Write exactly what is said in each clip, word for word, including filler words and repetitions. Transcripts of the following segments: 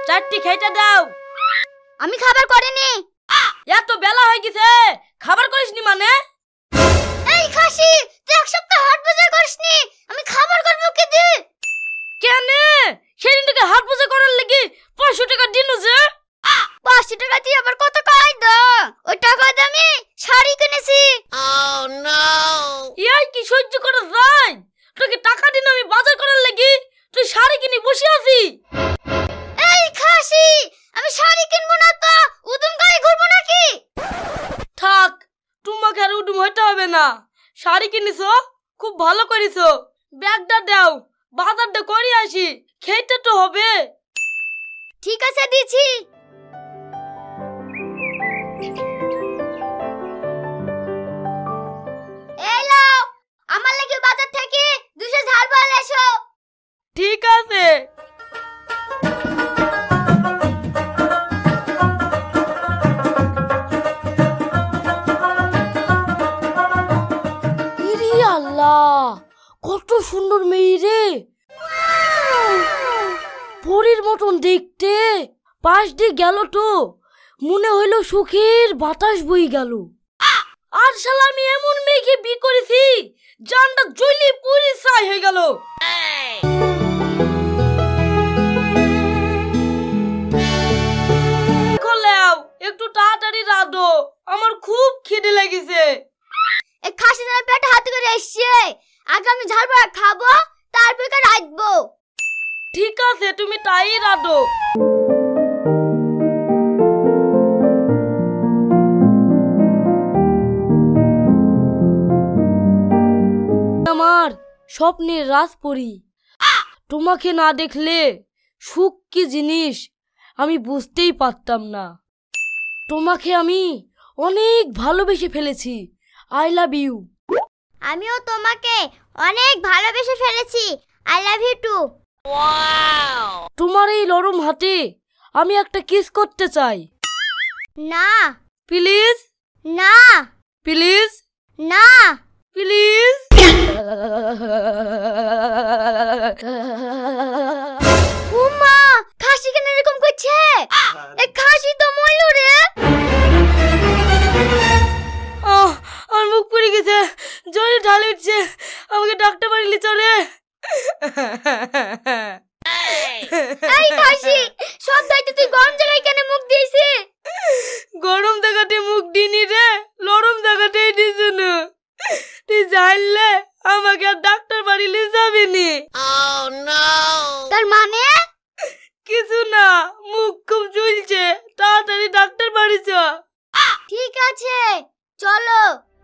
চারটি খেতে দাও। আমি খাবার করিনি। এত বেলা হয়ে গেছে, খাবার করিসনি মানে? এই খাসি, তুই এক সপ্তাহ হাট বাজার করিসনি, আমি খাবার করব কি দে? কেন? সেদিন থেকে হাট বাজার করার লাগি পাঁচশো টাকা দিনু যে। পাঁচশো টাকা দিয়ে আবার কত কাজ দা? ওই টাকা দিয়ে আমি শাড়ি কিনেছি। Oh no! এই কি সহ্য করা যায়? তোকে টাকা দিন আমি বাজার করার লাগি, তুই শাড়ি কিনে বসে আছি। এই খাসি, আমি শাড়ি কিনবো না তো উদুম গায়ে ঘুরবো নাকি? থাক, তোমাকে আর উদুম হইতে হবে না। শাড়ি কিনেছো, খুব ভালো করেছো। ব্যাগটা দাও, বাজারটা করে আসি, খেতে তো হবে। ঠিক আছে, দিছি। এই লাও, আমার লাগি বাজার থেকে দুশো ঝাল বাল এসো। ঠিক আছে। ইরে আল্লাহ, কত সুন্দর মেয়ে রে, পরীর মতন দেখতে। পাশ দিয়ে গেল তো মনে হইল সুখের বাতাস বই গেল। আর শালা আমি এমন মেয়েকে বিয়ে করেছি, জানটা জ্বলি পুরি ছাই হয়ে গেল। একটু তাড়াতাড়ি রাঁধো, আমার খুব খিদে লেগেছে। এই খাসি যেন পেটে হাত করে এসছে, আগে আমি ঝাল বাড়া খাবো, তারপর রাঁধবো। ঠিক আছে, তুমি তাই রাঁধো। আমার স্বপ্নের রাজপরী, তোমাকে না দেখলে সুখ কি জিনিস আমি বুঝতেই পারতাম না। তোমাকে আমি অনেক ভালোবেসে ফেলেছি। I love you. আমিও তোমাকে অনেক ভালোবেসে ফেলেছি। I love you too. Wow! তোমার এই নরম হাতে আমি একটা কিস করতে চাই। না। প্লিজ। না। প্লিজ। না। প্লিজ। উমা, খাসি কেন এরকম করছে? এই খাসি তো মইল রে। আহ, আমার মুখ পুড়ে গেছে, জলে ঢাল উঠছে, আমাকে ডাক্তার বাড়ি চলে। এই খাসি, সব দাইতে তুই গরম জায়গায় কেন মুখ দিয়েছিস? গরম জায়গাতে মুখ দিনি রে, নরম জায়গাতেই দিছি না। তুই জানলে আমাকে আর ডাক্তার বাড়ি নিয়ে যাবি নি। তার মানে কিছু না, মুখ খুব ঝুলছে, তাড়াতাড়ি ডাক্তার বাড়ি চ। ঠিক আছে, চলো।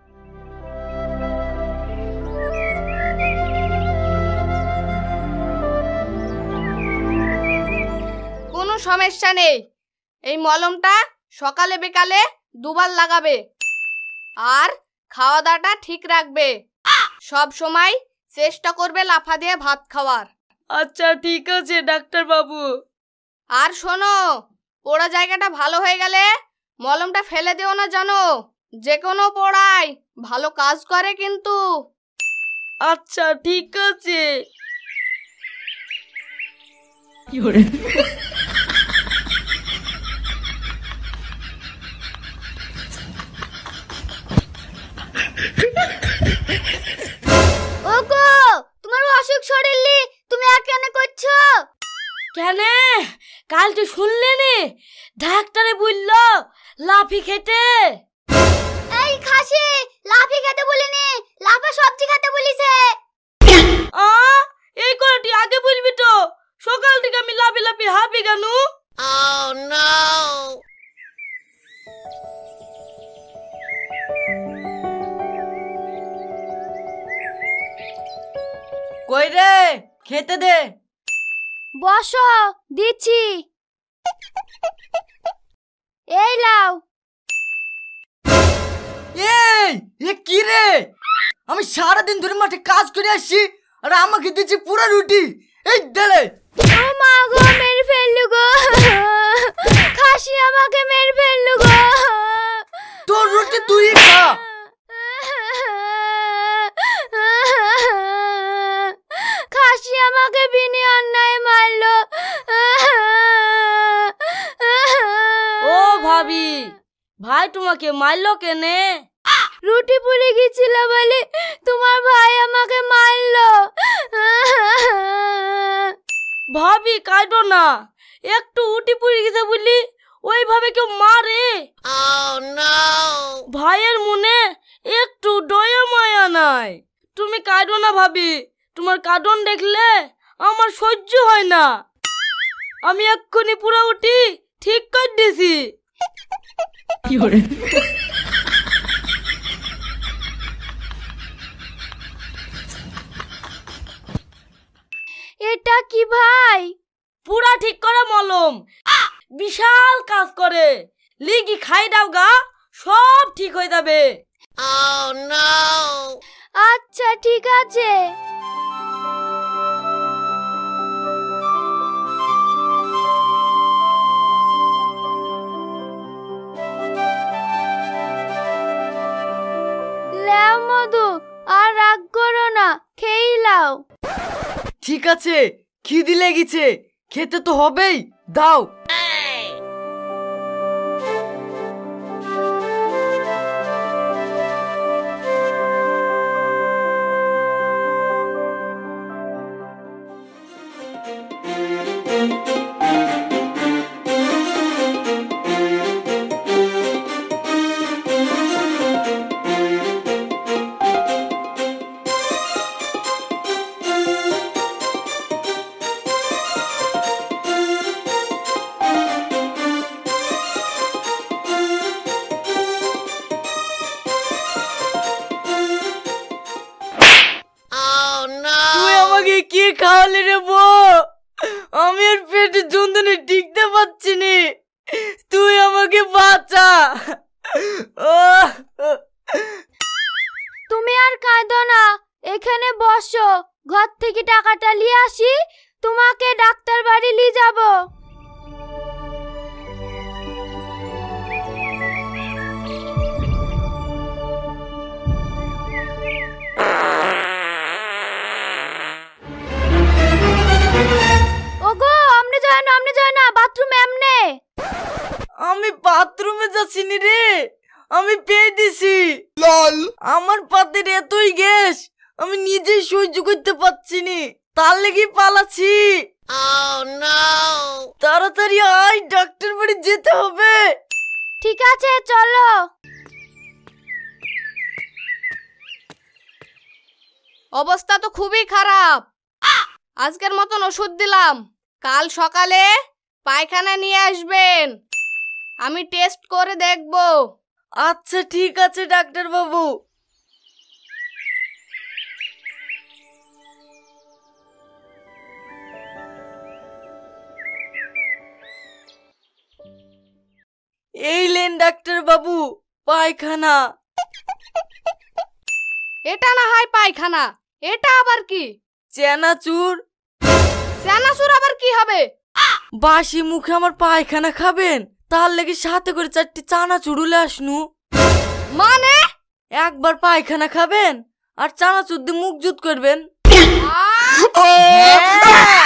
কোনো সমস্যা নেই, এই মলমটা সকালে বিকালে দুবার লাগাবে, আর খাওয়া দাওয়াটা ঠিক রাখবে। সব সময় চেষ্টা করবে লাফা দিয়ে ভাত খাওয়ার। আচ্ছা ঠিক আছে ডাক্তার বাবু। আর শোনো, পোড়া জায়গাটা ভালো হয়ে গেলে মলমটা ফেলে দিও না, জানো, যে কোনো পোড়ায় ভালো কাজ করে কিন্তু। আচ্ছা ঠিক আছে। ওগো, তোমার অসুখ শরীরলি তুমি আর কেন করছো? কেন? কাল তো শুনলে নে, ডাক্তারে বললো লাফি খেতে। এই খাসি, লাফি খেতে বলিনি, লাফা সবজি খেতে বলিছে। আ, এই কথাটি আগে বলবি তো, সকাল থেকে আমি লাফি লাফি হাঁপি কেন? Oh no! কই রে, খেতে দে। বসো, দিচ্ছি। এই লাও। এই এ কি রে, আমি সারাদিন ধরে মাঠে কাজ করে আসছি আর আমাকে দিচ্ছি পুরো রুটি। এই দেলে। ও মা গো, মেরে ফেললু গো, খাসি আমাকে মেরে ফেললু গো। তোর রুটি তুই খা। খাসি আমাকে বিনি অন্যায় মারলো। ভাই তোমাকে মারলো কেনে? রুটি পুড়ে গেছিল বলে তোমার ভাই আমাকে মারলো। ভাবি কাঁদো না, একটু উটি পুড়ে গেছে বলি ওইভাবে কেউ মারে? ভাইয়ের মনে একটু দয়া মায়া নাই। তুমি কাঁদো না ভাবি, তোমার কাঁদন দেখলে আমার সহ্য হয় না। আমি এক্ষুনি পুরো উঠি ঠিক করে দিছি। এটা কি ভাই? পুরা ঠিক করা মলম, বিশাল কাজ করে। লিগি খাই দাও গা, সব ঠিক হয়ে যাবে। আচ্ছা ঠিক আছে। লেও মধু, আর রাগ করো না, খেয়ে লাও। ঠিক আছে, খিদে লেগেছে, খেতে তো হবেই, দাও। কি খাওয়ালি রে বউ? আমি আর পেটে যন্ত্রণায় টিকতে পারছি নি, তুই আমাকে বাঁচা। তুমি আর কাঁদো না, এখানে বসো, ঘর থেকে টাকাটা নিয়ে আসি, তোমাকে ডাক্তার বাড়ি নিয়ে যাব। আমি বাথরুমে যাচ্ছিনি রে, আমি পেয়ে দিছি। আমার পাতের এতই গ্যাস আমি নিজেই সহ্য করতে পারছি নি, তার লেগে পালাচ্ছি। তাড়াতাড়ি আয়, ডাক্তার বাড়ি যেতে হবে। ঠিক আছে চলো। অবস্থা তো খুবই খারাপ। আজকের মতন ওষুধ দিলাম, কাল সকালে পায়খানা নিয়ে আসবেন, আমি টেস্ট করে দেখব। আচ্ছা ঠিক আছে ডাক্তার বাবু। এই লেন ডাক্তার বাবু পায়খানা। এটা না হয় পায়খানা, এটা আবার কি? চেনাচুর। চেনাচুর আবার কি হবে? বাসি মুখে আমার পায়খানা খাবেন, তার লেগে সাথে করে চারটি চানাচুর উলে আসনু। মানে একবার পায়খানা খাবেন আর চানাচুর দিয়ে মুখ জুত করবেন। আহ!